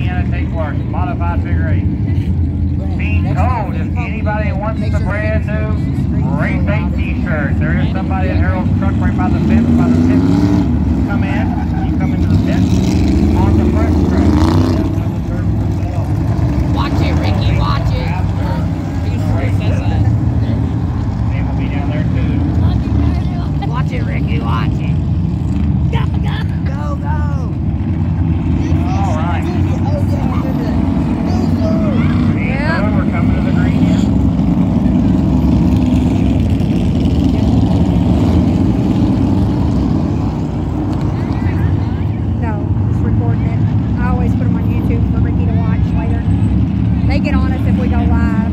Indiana Take Works, modified figure 8. Being told, if anybody wants the brand new Race 8 t-shirt, there is somebody at Harold's truck right by the fence, Come in, you come into the pit on the fresh track. Watch it, Ricky, watch it. Name will be down there too. Watch it, Ricky, watch it. Go. All right. Yeah. We're coming to the green here. No, just recording it. I always put them on YouTube for Ricky to watch later. They get on us if we go live.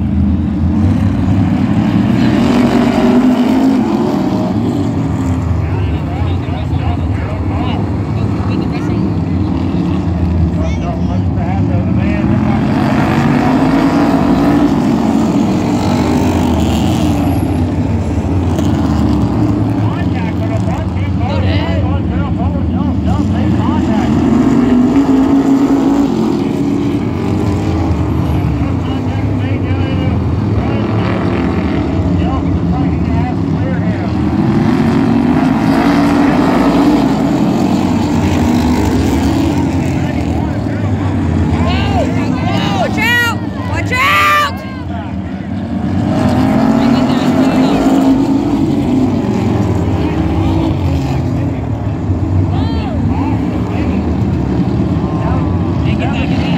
Get that.